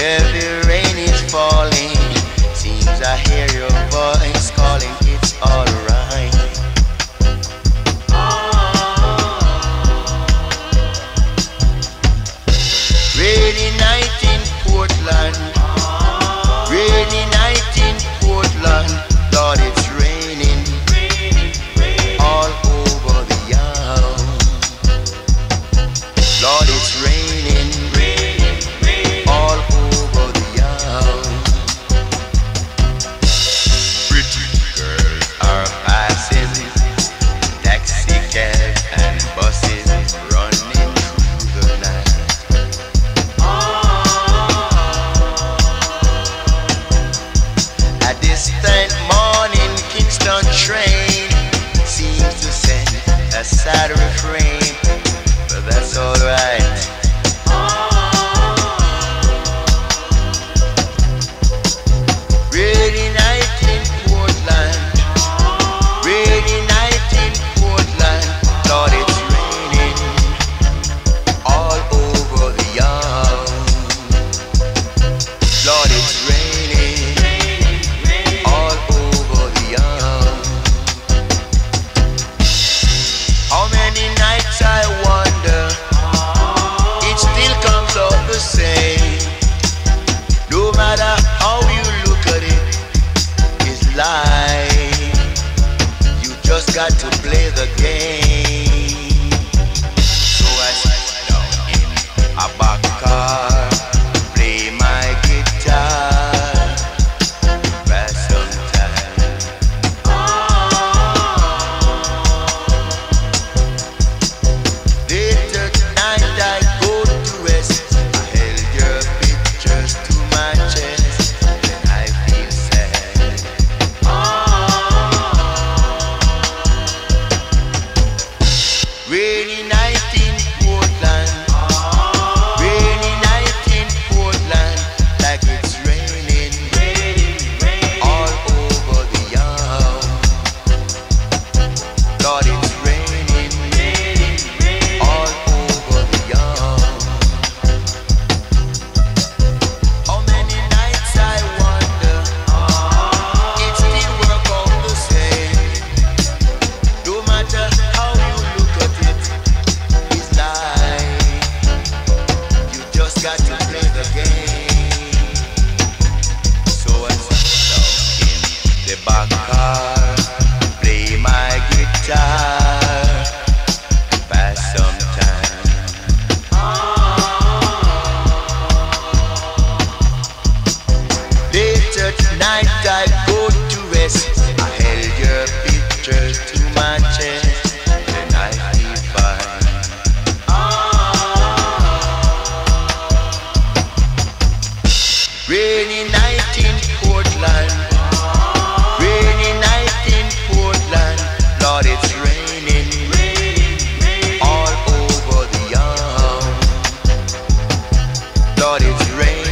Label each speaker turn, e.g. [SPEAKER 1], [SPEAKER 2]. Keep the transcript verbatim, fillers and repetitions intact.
[SPEAKER 1] Heavy rain is falling. Seems I hear your voice calling. It's alright. Rainy night in Portland. Rainy night in Portland. Lord, it's raining all over the yard. Lord, it's raining all over the yard. Pretty girls are passing, taxi cabs and buses running through the night. A distant morning Kingston train seems to send a sad refrain, but that's alright. Rainy night in Portland. Rainy night in Portland. Lord, it's raining all over the yard. Lord, it's raining all over the yard. How many nights I wonder, it still comes out the same. No matter how you look at it, it's life. You just got to play the game. So I sit down in a back car, play my guitar, pass some time. Late at night I go to rest. I held your pictures to my chest, then I feel sad. Rainy night in Portland. Rainy night in Portland. Like it's raining all over the yard. Lord, it's raining all over the yard. How many nights I wonder, it still work out the same. No matter how you look at it, it's life. You just got to play the game. So I sit down in the back car, play my guitar, and pass some time. Late at night I go to rest. I held your pictures to my chest, and I feel fine. Rainy night in Portland. Rainy night in Portland. Lord, it's raining all over the yard. Lord, it's raining